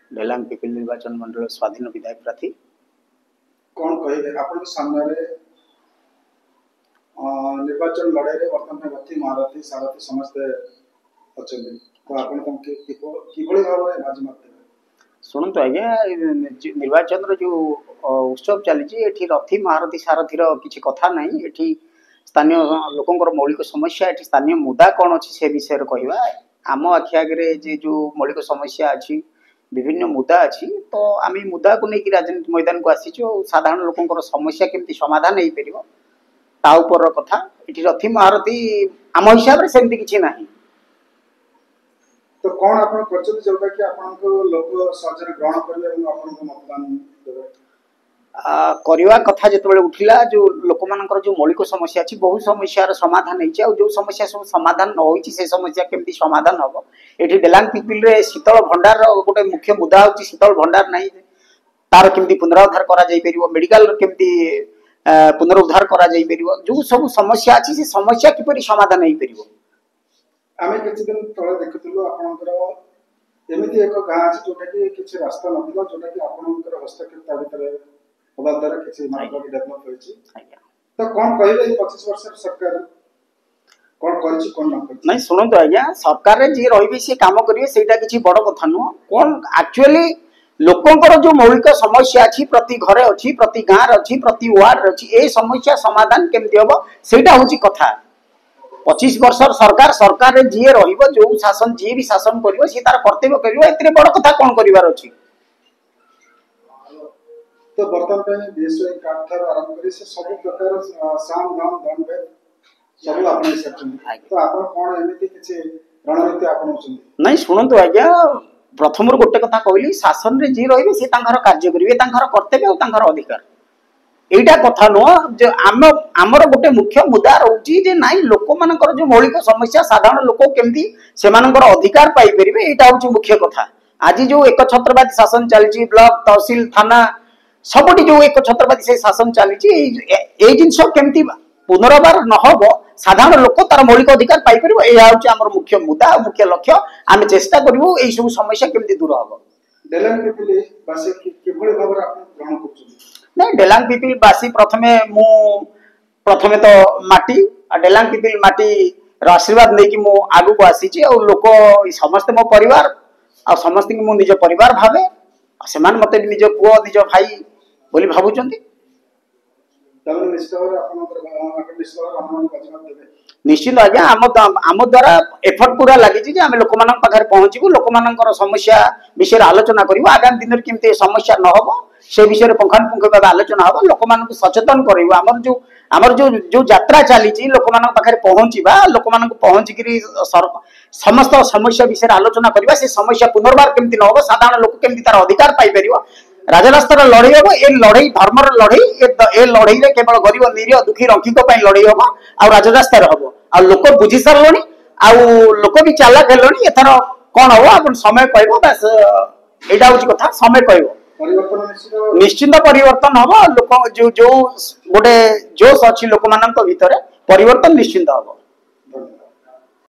ढेलांग पिपिल निर्वाचन मंडल स्वाधीन विधायक प्रार्थी। कौन कहले आपण सामने निर्वाचन लड़ाई बर्तमान रथी महारथी सारथी समस्त अच्छा तो आपण किभली भाव में बाजी मारते शुणु आज्ञा निर्वाचन जो उत्सव चली रथी महारथी सारथी किसी कथा ना ये स्थानीय लोकंर मौलिक समस्या ये स्थानीय मुद्दा कौन अच्छी से विषय कहवा आम आखि आगे जो मौलिक समस्या अच्छी विभिन्न मुद्दा अच्छी तो आम मुद्दा को लेकिन राजनीति मैदान को आसीचु साधारण लोकंर समस्या केमती समाधान हो पार ताऊपर कथा ये रथी महारथी आम हिसाब से सेमती किसी ना तो कौन आपण करछन जोटा कि आपण को लोक सहजरे ग्रहण करबे और आपण को मतदान देबे करवा कथा जिते उठिला जो लोक मानकर जो मौलिक समस्या अच्छी बहुत समस्यार समाधान हो जो समस्या सब समाधान न होई से समस्या केमती समाधान हम ये डेलांग पिपिल रे शीतल भंडार गोटे मुख्य मुद्दा होची शीतल भंडार नहीं तार केमती पुनरुद्धार करा जाई परिवो मेडिकल केमती पुनरुद्धार करा जाई परिवो जो सब समस्या अच्छी से समस्या किपरि समाधान हो परिवो आमे किछि दिन तळे देखुतलु आपनकर एमिति एक गां अछि जोटा कि किछि रास्ता नथिला जोटा कि आपनकर हस्तक्षेप ता भितरे होबा द्वारा किछि मार्केट डेवलप होइछि तो कोन कहले 25 वर्ष सरकार कोन करछि कोन न करछि नहीं सुनतो आज्ञा सरकार रे जे रहिबे से काम करिवे सेटा किछि बड़ कथा न कोन एक्चुअली लोकंकर जो मौलिक समस्या अछि प्रति घरे अछि प्रति गां रे अछि प्रति वार्ड रे अछि ए समस्या समाधान केमति होबो सेटा होछि कथा 25 वर्ष सरकार सरकार रे जी रहिबो जो शासन जी भी शासन करिवो सी तार कर्तव्य करिवो एतरे बड़ कथा कोन करिवार अछि तो वर्तमान पे बीएसवाई कार्ड थार आरंभ करी से सब प्रकार साम दाम दान पे सब आपने सेक्शन तो आपण कोन एमिति किछि रणनीति आपण होछन नहीं सुनतो आज्ञा प्रथम रो गोटे कथा कहली शासन रे जी रहिबे सी तांकर कार्य करिवे तांकर कर्तव्य और तांकर अधिकार एटा कथा नो जो आमर गोटे मुख्य मुद्दा रहउची जे नाइ लोक मानकर जो मौलिक समस्या साधारण लोक केमती सेमानकर अधिकार पाई परिबे एटा होची मुख्य कथा आज जो एक छत्रवादी शासन चलची ब्लॉक तहसील थाना सबटी जो एक छत्रवादी से शासन चलची ए जिंस केमती पुनर्बार न होबो साधारण लोक तार मौलिक अधिकार पाई परिबो एया होची आमर मुख्य मुद्दा मुख्य लक्ष्य आमे चेष्टा करबो एई सब समस्या केमती दूर होबो डेलांग पिपिल बासे किभली भाबरे आपण ग्रहण करछन नहीं डेलांग पिपिल बासी प्रथमे तो माटी डेलांग पिपिल माटी आशीर्वाद नहीं कि मु आगु को आसी और लोक समस्त मो परिवार आ समस्त मु निज परिवार भावे से मते निज पुओ निज भाई बोली भाबुचंती निश्चित आज्ञा आम द्वारा एफर्ट पूरा लगी आम लोक पाखे पहुंचू लोक समस्या विषय आलोचना करूँ आगामी दिन में केमती समस्या न हो से विषय पुंखानुपुंख भाव आलोचना हम लोक सचेतन करूँ आमर जो यात्रा चली लोक पाखे पहुँचा लोक पहुँचिक समस्त समस्या विषय आलोचना करवा से समस्या पुनर्बार केमती न हो साधारण लोक केमती तार अधिकार पाइपर राजरास्तार लड़ई हम ए लड़ई धर्मर लड़ई ए लड़ई रे केवल गरीब निरीह दुखी रंकिक लड़ई हम आ राजरास्तार हम आ लोक बुझी सारे आ लोक भी चालाक हेलोनी एथर कौन हम आप समय कह बस यहाँ हूँ कथा समय कह निश्चिंत परिवर्तन हम लोक जो गोटे जोश अच्छी लोक भितर परिवर्तन निश्चिंत हम।